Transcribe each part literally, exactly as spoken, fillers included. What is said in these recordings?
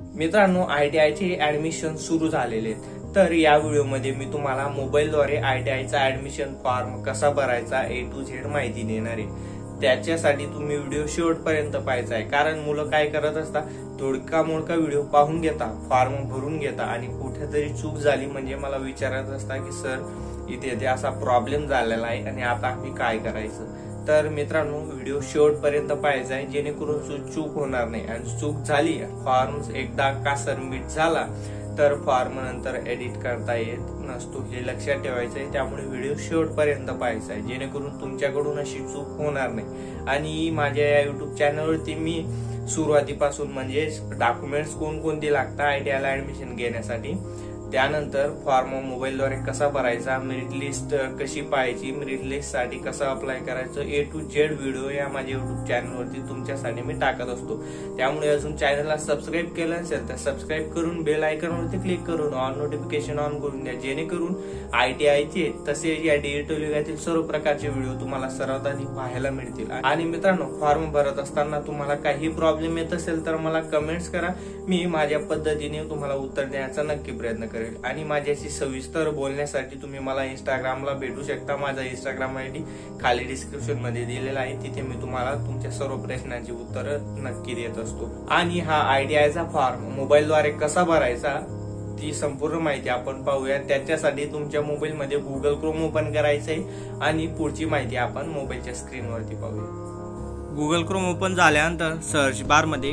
मित्रांनो, I T I चे admission सुरू झालेले आहेत. तर या व्हिडिओमध्ये मी तुम्हाला मोबाईलद्वारे आय टी आय चा ऍडमिशन फॉर्म कसा भरायचा ए टू झेड माहिती देणार आहे. त्याच्यासाठी तुम्ही व्हिडिओ शेवटपर्यंत पाहायचा आहे, कारण मुलं काय करत असतात, तोडका मोडका व्हिडिओ पाहून घेता, फॉर्म भरून घेता आणि कुठेतरी चूक झाली म्हणजे मला विचारत असता की सर इथे असा प्रॉब्लेम झालेला आहे आणि आता आम्ही काय करायचं. तर मित्रांनो, व्हिडिओ शेवटपर्यंत पाहायचा आहे, जेणेकरून चूक होणार नाही. आणि चूक झाली, फॉर्म एकदा का सबमिट झाला तर फॉर्म नंतर एडिट करता येत नसतो, हे लक्षात ठेवायचं आहे. त्यामुळे व्हिडिओ शेवटपर्यंत पाहायचा आहे, जेणेकरून तुमच्याकडून अशी चूक होणार नाही. आणि माझ्या या युट्यूब चॅनलवरती मी सुरुवातीपासून म्हणजे डॉक्युमेंट्स कोणकोणती लागतात आय टी आय ला ऍडमिशन घेण्यासाठी, त्यानंतर फॉर्म मोबाईलद्वारे कसा भरायचा, मेरिट लिस्ट कशी पाहायची, मेरिट लिस्ट साठी कसं अप्लाय करायचं, ए टू झेड व्हिडिओ या माझ्या युट्यूब चॅनलवरती तुमच्यासाठी मी टाकत असतो. त्यामुळे अजून चॅनलला सबस्क्राईब केलं असेल तर सबस्क्राईब करून बेल आयकॉनवरती क्लिक करून ऑल नोटिफिकेशन ऑन करून द्या, जेणेकरून आय टी आय चे तसेच या डिजिटल युगातील सर्व प्रकारचे व्हिडिओ तुम्हाला सर्वात आधी पाहायला मिळतील. आणि मित्रांनो, फॉर्म भरत असताना तुम्हाला काही प्रॉब्लेम येत असेल तर मला कमेंट्स करा, मी माझ्या पद्धतीने तुम्हाला उत्तर देण्याचा नक्की प्रयत्न करेन. आणि माझ्याशी सविस्तर बोलण्यासाठी तुम्ही मला इंस्टाग्रामला भेटू शकता. माझा इंस्टाग्राम आय डी खाली डिस्क्रिप्शन मध्ये दिलेला आहे, तिथे मी तुम्हाला तुमच्या सर्व प्रश्नांची उत्तर नक्की देत असतो. आणि हा आय टी आय चा फॉर्म मोबाईलद्वारे कसा भरायचा ती संपूर्ण माहिती आपण पाहूया. त्याच्यासाठी तुमच्या मोबाईल मध्ये गुगल क्रोम ओपन करायचंय आणि पुढची माहिती आपण मोबाईलच्या स्क्रीनवरती पाहूया. गुगल क्रोम ओपन झाल्यानंतर सर्च बार मध्ये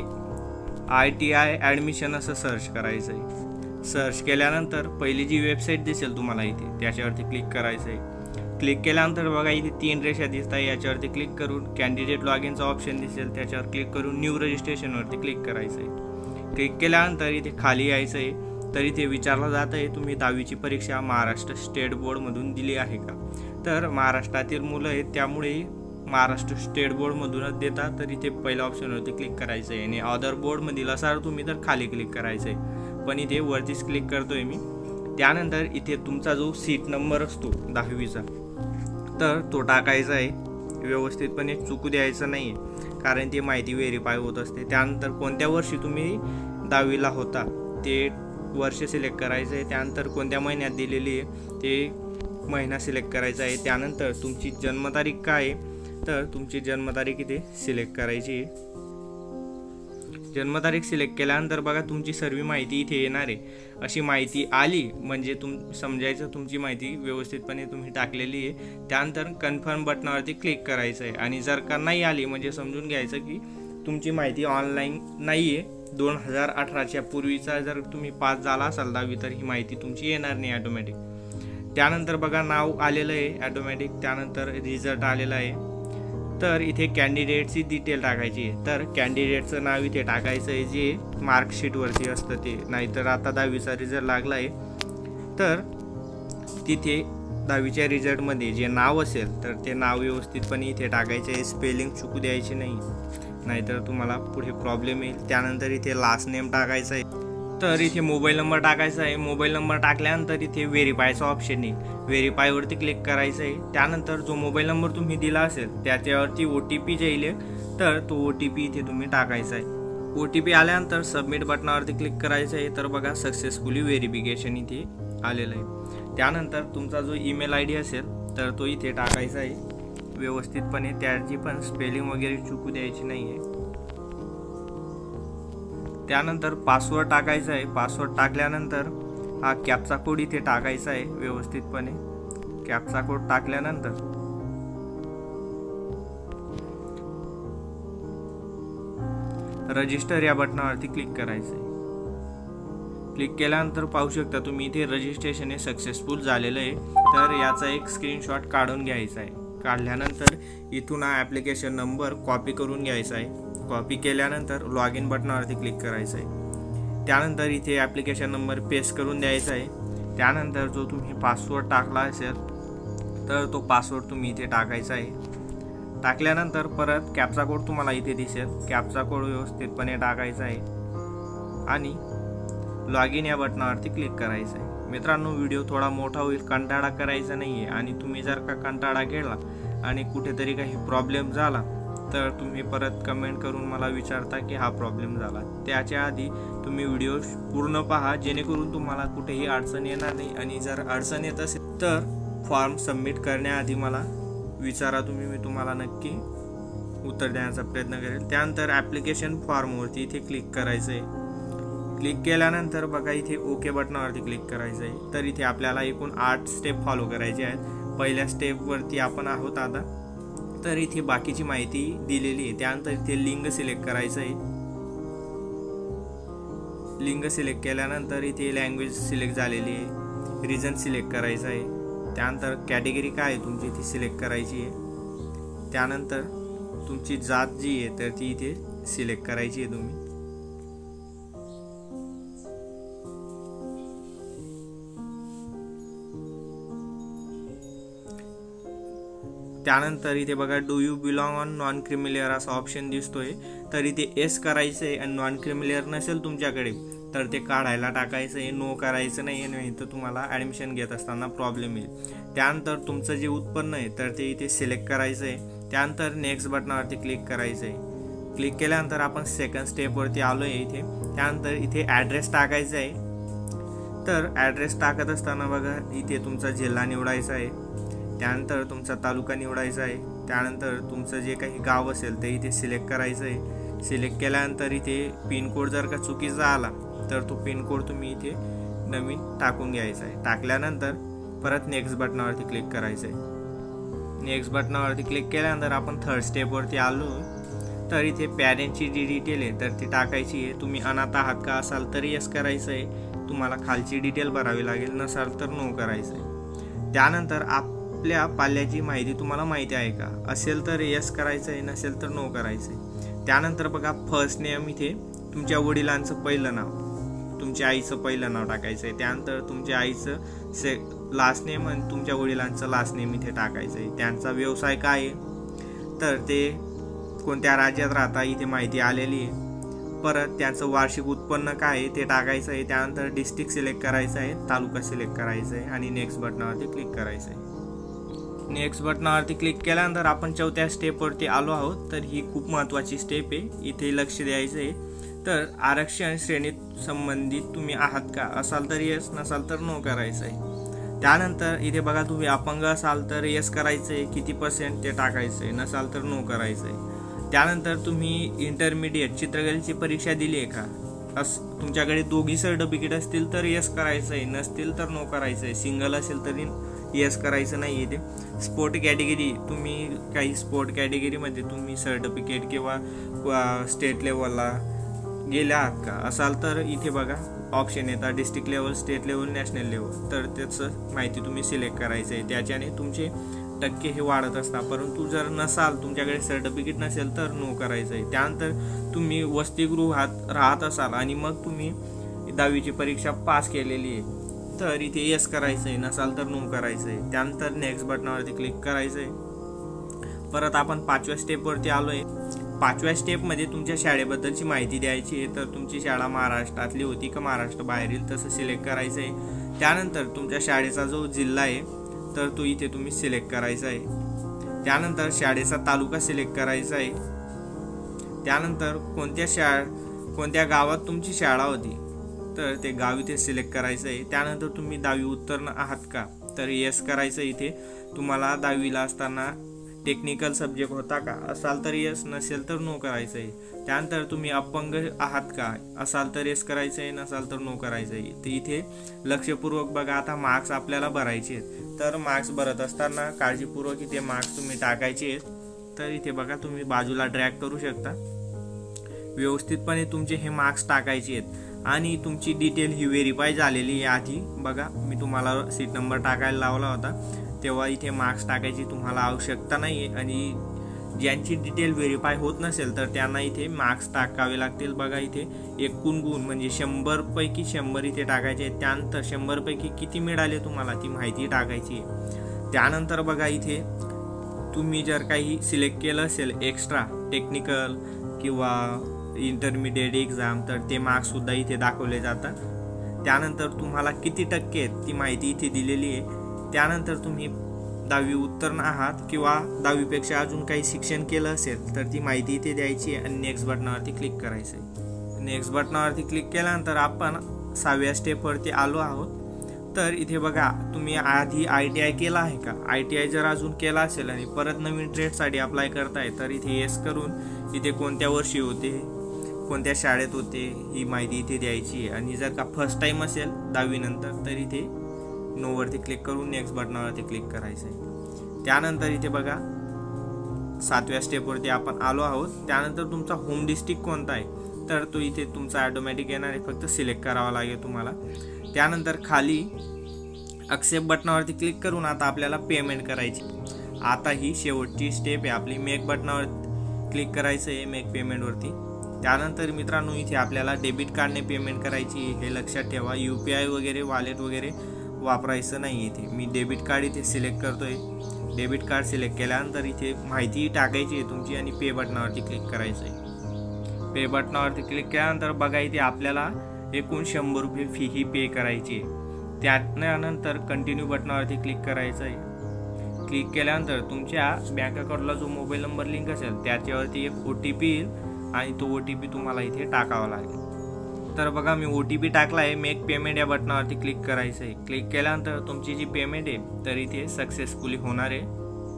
आय टी आय ऍडमिशन असं सर्च करायचंय. सर्च केल्यानंतर पहिली जी वेबसाईट दिसेल तुम्हाला इथे, त्याच्यावरती क्लिक करायचं आहे. क्लिक केल्यानंतर बघा इथे तीन रेषा दिसत आहे, याच्यावरती क्लिक करून कॅन्डिडेट लॉग इनचा ऑप्शन दिसेल, त्याच्यावर क्लिक करून न्यू रजिस्ट्रेशनवरती क्लिक करायचं आहे. क्लिक केल्यानंतर इथे खाली यायचं आहे. तर इथे विचारलं जात आहे तुम्ही दहावीची परीक्षा महाराष्ट्र स्टेट बोर्ड मधून दिली आहे का. तर महाराष्ट्रातील मुलं आहेत त्यामुळे महाराष्ट्र स्टेट बोर्ड मधूनच देतात, तर इथे पहिल्या ऑप्शनवरती क्लिक करायचं आहे. आणि अदर बोर्ड मधील असाल तुम्ही तर खाली क्लिक करायचं आहे, पण इथे वरतीच क्लिक करतोय मी. त्यानंतर इथे तुमचा जो सीट नंबर असतो दहावीचा तर तो टाकायचा आहे. व्यवस्थितपणे चुकू द्यायचं नाहीये, कारण ती माहिती व्हेरीफाय होत असते. त्यानंतर कोणत्या वर्षी तुम्ही दहावीला होता ते वर्ष सिलेक्ट करायचं आहे. त्यानंतर कोणत्या महिन्यात दिलेली आहे ते महिना सिलेक्ट करायचा आहे. त्यानंतर तुमची जन्मतारीख काय आहे तर तुमची जन्मतारीख इथे सिलेक्ट करायची आहे. जन्मतारीख सिलेक्ट केल्यानंतर बघा तुमची सर्व माहिती इथे येणार आहे. अशी माहिती आली म्हणजे तुम समजायचं तुमची माहिती व्यवस्थितपणे तुम्ही टाकलेली आहे. त्यानंतर कन्फर्म बटनावरती क्लिक करायचं आहे. आणि जर का नाही आली म्हणजे समजून घ्यायचं की तुमची माहिती ऑनलाईन नाही आहे. दोन हजार अठराच्या पूर्वीचा जर तुम्ही पास झाला असाल दहावी तर ही माहिती तुमची येणार नाही ऑटोमॅटिक. त्यानंतर बघा नाव आलेलं आहे ऑटोमॅटिक. त्यानंतर रिझल्ट आलेला आहे. तर इथे कॅन्डिडेटची डिटेल टाकायची आहे. तर कॅन्डिडेटचं नाव इथे टाकायचं आहे जे मार्कशीटवरती असतं ते. नाहीतर आता दहावीचा रिझल्ट लागला आहे तर तिथे दहावीच्या रिझल्टमध्ये जे नाव असेल तर ते नाव व्यवस्थितपणे इथे टाकायचे आहे. स्पेलिंग चुकू द्यायची नाही, नाहीतर तुम्हाला पुढे प्रॉब्लेम येईल. त्यानंतर इथे लास्ट नेम टाकायचं आहे. तर इथे मोबाईल नंबर टाकायचा आहे. मोबाईल नंबर टाकल्यानंतर इथे व्हेरीफायचा ऑप्शन येईल. व्हेरीफायवरती क्लिक करायचं आहे. त्यानंतर जो मोबाईल नंबर तुम्ही दिला असेल त्याच्यावरती ओ टी पी येईल, तर तो ओ टी पी इथे तुम्ही टाकायचा आहे. ओ टी पी आल्यानंतर सबमिट बटनावरती क्लिक करायचं आहे. तर बघा सक्सेसफुली व्हेरिफिकेशन इथे आलेलं आहे. त्यानंतर तुमचा जो ईमेल आय डी असेल तर तो इथे टाकायचा आहे व्यवस्थितपणे. त्याची पण स्पेलिंग वगैरे चुकू द्यायची नाही आहे. त्यानंतर पासवर्ड टाकायचा आहे. पासवर्ड टाकल्यानंतर हा कॅप्चा कोड इथे टाकायचा आहे व्यवस्थितपणे. कॅप्चा कोड टाकल्यानंतर रजिस्टर या बटनावरती क्लिक करायचं आहे. क्लिक केल्यानंतर पाहू शकता तुम्ही इथे रजिस्ट्रेशन हे सक्सेसफुल झालेलं आहे. तर याचा एक स्क्रीनशॉट काढून घ्यायचा आहे. काढल्यानंतर इथून हा ॲप्लिकेशन नंबर कॉपी करून घ्यायचा आहे. कॉपी केल्यानंतर लॉग इन बटनावरती क्लिक करायचं आहे. त्यानंतर इथे ॲप्लिकेशन नंबर पेस्ट करून द्यायचा आहे. त्यानंतर जो तुम्ही पासवर्ड टाकला असेल तर तो पासवर्ड तुम्ही इथे टाकायचा आहे. टाकल्यानंतर परत कॅप्चा कोड तुम्हाला इथे दिसेल. कॅप्चा कोड व्यवस्थितपणे टाकायचा आहे आणि लॉग इन या बटनावरती क्लिक करायचं आहे. मित्रांनो, व्हिडिओ थोडा मोठा होईल, कंटाळा करायचा नाही आहे. आणि तुम्ही जर का कंटाळा केला आणि कुठेतरी काही प्रॉब्लेम झाला तर तुम्ही परत कमेंट करून मला विचारता की हा प्रॉब्लेम झाला। त्याच्या आधी तुम्ही व्हिडिओ पूर्ण पहा, जेणेकरून तुम्हाला कुठेही अडचण येणार नाही। आणि जर अडचण येत असेल तर फॉर्म सबमिट करण्याआधी मला विचारा तुम्ही, मी तुम्हाला नक्की उत्तर देण्याचा प्रयत्न करेल। त्यानंतर ॲप्लिकेशन फॉर्मवरती इथे क्लिक करायचं आहे। क्लिक केल्यानंतर बघा इथे ओके बटनावरती क्लिक करायचं आहे। तर इथे आपल्याला एकूण आठ स्टेप फॉलो करायचे आहेत। पहिल्या स्टेपवरती आपण आहोत आता, तर इथे बाकीची माहिती दिलेली आहे। त्यानंतर इथे लिंग सिलेक्ट करायचं आहे। लिंग सिलेक्ट केल्यानंतर इथे लँग्वेज सिलेक्ट झालेली आहे, रिजन सिलेक्ट करायचं आहे। त्यानंतर कॅटेगरी काय आहे तुमची ती सिलेक्ट करायची आहे। त्यानंतर तुमची जात जी आहे तर ती इथे सिलेक्ट करायची आहे तुम्ही। त्यानंतर इथे बघा do you belong on non creamy layer असा ऑप्शन दिसतोय, तर इथे एस करायचं आहे। आणि नॉन क्रिमिलियर नसेल तुमच्याकडे तर ते काढायला टाकायचं आहे, नो करायचं नाही, नाही तर तुम्हाला ॲडमिशन घेत असताना प्रॉब्लेम येईल। त्यानंतर तुमचं जे उत्पन्न आहे तर ते इथे सिलेक्ट करायचं आहे। त्यानंतर नेक्स्ट बटनावरती क्लिक करायचं आहे। क्लिक केल्यानंतर आपण सेकंड स्टेपवरती आलो आहे इथे। त्यानंतर इथे ॲड्रेस टाकायचा आहे। तर ॲड्रेस टाकत असताना बघा इथे तुमचा जिल्हा निवडायचा आहे, त्यानंतर तुमचा तालुका निवडायचा आहे, त्यानंतर तुमचं जे काही गाव असेल ते इथे सिलेक्ट करायचं आहे। सिलेक्ट केल्यानंतर इथे पिनकोड जर का चुकीचा आला तर तो पिनकोड तुम्ही इथे नवीन टाकून घ्यायचा आहे। टाकल्यानंतर परत नेक्स्ट बटनावरती क्लिक करायचं आहे। नेक्स्ट बटनावरती क्लिक केल्यानंतर आपण थर्ड स्टेपवरती आलो, तर इथे पॅरेंटची जी डिटेल आहे तर ती टाकायची आहे। तुम्ही अनाथ आहात का असाल तर येस करायचं आहे, तुम्हाला खालची डिटेल भरावी लागेल, नसाल तर नो करायचं आहे। त्यानंतर आपल्या पाल्याची माहिती तुम्हाला माहिती आहे का, असेल तर येस करायचं आहे, नसेल तर नो करायचं आहे। त्यानंतर बघा फर्स्ट नेम इथे तुमच्या वडिलांचं पहिलं नाव, तुमच्या आईचं पहिलं नाव टाकायचं आहे। त्यानंतर तुमच्या आईचं से लास्ट नेम आणि तुमच्या वडिलांचं लास्ट नेम इथे टाकायचं आहे। त्यांचा व्यवसाय काय आहे तर ते कोणत्या राज्यात राहता इथे माहिती आलेली आहे। परत त्यांचं वार्षिक उत्पन्न काय आहे ते टाकायचं आहे। त्यानंतर डिस्ट्रिक्ट सिलेक्ट करायचं आहे, तालुका सिलेक्ट करायचं आहे आणि नेक्स्ट बटनावरती क्लिक करायचं आहे। नेक्स्ट बटनावरती क्लिक केल्यानंतर आपण चौथ्या स्टेपवरती आलो आहोत। तर ही खूप महत्त्वाची स्टेप आहे, इथे लक्ष द्यायचं आहे। तर आरक्षण श्रेणीत संबंधित तुम्ही आहात का, असाल तर येस, नसाल तर नो करायचं आहे। त्यानंतर इथे बघा तुम्ही अपंग असाल तर येस करायचं आहे, किती पर्सेंट ते टाकायचं आहे, नसाल तर नो करायचं आहे। त्यानंतर तुम्ही इंटरमिडिएट चित्रकलेची परीक्षा दिली आहे का, अस तुमच्याकडे दोघी सर्टिफिकेट असतील तर येस करायचं आहे, नसतील तर नो करायचं आहे। सिंगल असेल तरी येस करायचं नाही आहे। ते स्पोर्ट कॅटेगरी, तुम्ही काही स्पोर्ट कॅटेगरीमध्ये तुम्ही सर्टिफिकेट किंवा स्टेट लेवलला गेले आहात का, असाल तर इथे बघा ऑप्शन येतात district level, state level, national level, तर त्याचं माहिती तुम्ही सिलेक्ट करायचं आहे। त्याच्याने तुमचे टक्के हे वाढत असतात। परंतु जर नसाल, तुमच्याकडे सर्टिफिकेट नसेल तर नो करायचं आहे। त्यानंतर तुम्ही वसतिगृहात राहत असाल आणि मग तुम्ही दहावीची परीक्षा पास केलेली आहे तर इथे येस करायचं आहे, नसाल तर नो करायचं आहे। त्यानंतर नेक्स्ट बटनावरती क्लिक करायचं आहे। परत आपण पाचव्या स्टेपवरती आलो आहे। पाचव्या स्टेपमध्ये तुमच्या शाळेबद्दलची माहिती द्यायची आहे। तर तुमची शाळा महाराष्ट्रातली होती का महाराष्ट्र बाहेरील तसं सिलेक्ट करायचं आहे। त्यानंतर तुमच्या शाळेचा जो जिल्हा आहे तर तो इथे तुम्ही सिलेक्ट करायचा आहे। त्यानंतर शाळेचा तालुका सिलेक्ट करायचा आहे। त्यानंतर कोणत्या शाळा कोणत्या गावात तुमची शाळा होती तर ते गाव इथे सिलेक्ट करायचं आहे। त्यानंतर तुम्ही दहावी उत्तीर्ण आहात का तर येस करायचं इथे, तुम्हाला दहावीला असताना टेक्निकल सब्जेक्ट होता का, असाल तर येस, नसेल तर नो करायचं आहे। त्यानंतर तुम्ही अपंग आहात का, असाल तर येस करायचं आहे, नसाल तर नो करायचं आहे। तर इथे लक्षपूर्वक बघा, आता मार्क्स आपल्याला भरायचे आहेत। तर मार्क्स भरत असताना काळजीपूर्वक इथे मार्क्स तुम्ही टाकायचे आहेत। तर इथे बघा तुम्ही बाजूला ड्रॅग करू शकता, व्यवस्थितपणे तुमचे हे मार्क्स टाकायचे आहेत। आणि तुमची डिटेल ही व्हेरीफाय झालेली आहे आधी बघा, मी तुम्हाला सीट नंबर टाकायला लावला होता तेव्हा इथे मार्क्स टाकायची तुम्हाला आवश्यकता नाही आहे। आणि ज्यांची डिटेल व्हेरीफाय होत नसेल तर त्यांना इथे मार्क्स टाकावे लागतील। बघा इथे एकूण गुण म्हणजे शंभर पैकी शंभर इथे टाकायचे आहेत। त्यानंतर शंभर पैकी किती मिळाले तुम्हाला ती माहिती टाकायची आहे। त्यानंतर बघा इथे तुम्ही जर काही सिलेक्ट केलं असेल एक्स्ट्रा टेक्निकल किंवा इंटरमिडिएट एक्झाम तर ते मार्क्स सुद्धा इथे दाखवले जातात। त्यानंतर तुम्हाला किती टक्के आहेत ती माहिती इथे दिलेली आहे। त्यानंतर तुम्ही दहावी उत्तीर्ण आहात किंवा दहावीपेक्षा अजून काही शिक्षण केलं असेल तर ती माहिती इथे द्यायची आणि नेक्स्ट बटनावरती क्लिक करायचं आहे। नेक्स्ट बटनावरती क्लिक केल्यानंतर आपण सहाव्या स्टेपवरती आलो आहोत। तर इथे बघा, तुम्ही आधी आय टी आय केला आहे का? आय टी आय जर अजून केला असेल आणि परत नवीन ट्रेडसाठी अप्लाय करताय तर इथे येस करून इथे कोणत्या वर्षी होते, कोणत्या शाळेत होते ही माहिती इथे द्यायची आहे। आणि जर का फर्स्ट टाइम असेल दहावी नंतर तर इथे नो वरती क्लिक करून नेक्स्ट बटनावरती क्लिक करायचं आहे। त्यानंतर इथे बघा सातव्या स्टेपवरती आपण आलो आहोत। त्यानंतर तुमचा होम डिस्ट्रिक्ट कोणता आहे तर तो इथे तुमचा ऑटोमॅटिक येणार आहे, फक्त सिलेक्ट करावा लागेल तुम्हाला। त्यानंतर खाली ॲक्सेप्ट बटनावरती क्लिक करून आता आपल्याला पेमेंट करायची। आता ही शेवटची स्टेप आहे आपली, मेक बटनावर क्लिक करायचं आहे मेक पेमेंटवरती। त्यानंतर मित्रांनो इथे आपल्याला डेबिट कार्डने पेमेंट करायची, हे लक्षात ठेवा। यू पी आय वगैरे वॉलेट वगैरे वापरायचं नाही इथे। मी डेबिट कार्ड इथे सिलेक्ट करतोय। डेबिट कार्ड सिलेक्ट केल्यानंतर इथे माहिती टाकायची आहे तुमची आणि पे बटनावरती क्लिक करायचं आहे। पे बटनावरती क्लिक केल्यानंतर बघा इथे आपल्याला एकूण शंभर रुपये फी ही पे करायची आहे। त्यानंतर कंटिन्यू बटनावरती क्लिक करायचं आहे। क्लिक केल्यानंतर तुमच्या बँक अकाउंटला जो मोबाईल नंबर लिंक असेल त्याच्यावरती एक ओ टी पी येईल आणि तो ओ टी पी तुम्हाला इथे टाकावा लागेल। तर बघा मी ओ टी पी टाकला आहे, मेक पेमेंट या बटनावरती क्लिक करायचं आहे। क्लिक केल्यानंतर तुमची जी पेमेंट आहे तर इथे सक्सेसफुली होणार आहे,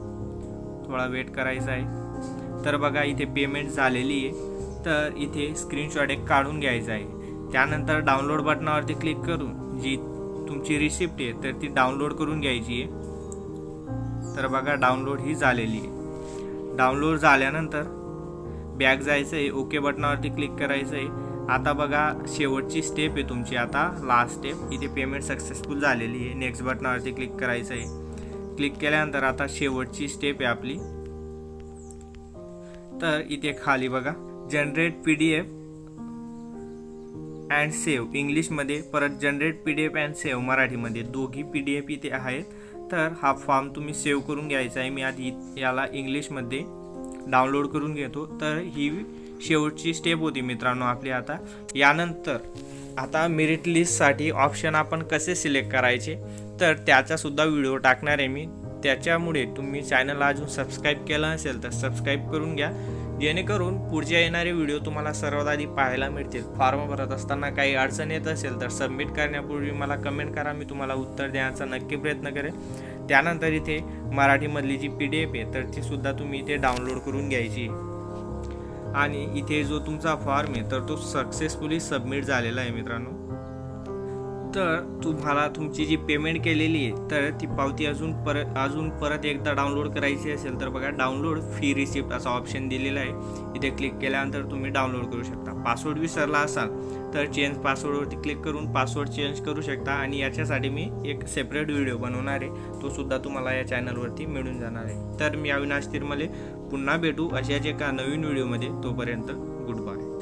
थोडा वेट करायचा आहे। तर बघा इथे पेमेंट झालेली आहे, तर इथे स्क्रीनशॉट एक काढून घ्यायचा आहे। त्यानंतर डाउनलोड बटनावरती क्लिक करून जी तुमची रिसिप्ट आहे तर ती डाउनलोड करून घ्यायची आहे। तर बघा डाउनलोड ही झालेली आहे। डाउनलोड झाल्यानंतर बॅक जायचं आहे, ओके बटनावरती क्लिक करायचं आहे। आता बघा शेवटची स्टेप आहे तुमची, आता लास्ट स्टेप। इथे पेमेंट सक्सेसफुल झालेली आहे, नेक्स्ट बटनावरती क्लिक करायचं आहे। क्लिक केल्यानंतर आता शेवटची स्टेप आहे आपली। तर इथे खाली बघा generate P D F and save इंग्लिशमध्ये, परत generate P D F and save मराठीमध्ये, दोघी पी डी एफ इथे आहेत। तर हा फॉर्म तुम्ही सेव्ह करून घ्यायचा आहे। मी आधी याला इंग्लिशमध्ये डाउनलोड करून घेतो। तर ही शेवटची स्टेप होती मित्रांनो आपली। आता यानंतर आता मेरिट लिस्टसाठी ऑप्शन आपण कसे सिलेक्ट करायचे तर त्याचा सुद्धा व्हिडिओ टाकणार आहे मी। त्याच्यामुळे तुम्ही चॅनलला अजून सबस्क्राईब केलं असेल तर सबस्क्राईब करून घ्या, जेणेकरून पुढचे येणारे व्हिडिओ तुम्हाला सर्वात आधी पाहायला मिळतील। फॉर्म भरत असताना काही अडचण येत असेल तर सबमिट करण्यापूर्वी मला कमेंट करा, मी तुम्हाला उत्तर देण्याचा नक्की प्रयत्न करेन। त्यानंतर इथे मराठीमधली जी पी डी एफ आहे तर ती सुद्धा तुम्ही इथे डाउनलोड करून घ्यायची आणि इथे जो तुमचा फॉर्म आहे तर तो सक्सेसफुली सबमिट झालेला आहे मित्रांनो। तर तुम्हाला तुमची जी पेमेंट केलेली आहे तर ती पावती अजून परत अजून परत एकदा डाउनलोड करायची असेल तर बघा डाउनलोड फी रिसिप्ट असा ऑप्शन दिलेला आहे। इथे क्लिक केल्यानंतर तुम्ही डाउनलोड करू शकता। पासवर्ड विसरला असाल तर चेंज पासवर्डवरती क्लिक करून पासवर्ड चेंज करू शकता आणि याच्यासाठी मी एक सेपरेट व्हिडिओ बनवणार आहे, तो सुद्धा तुम्हाला या चॅनलवरती मिळून जाणार आहे। तर मी अविनाश तिरमले पुन्हा भेटू अशाच एका नवीन व्हिडिओमध्ये, तोपर्यंत गुड बाय।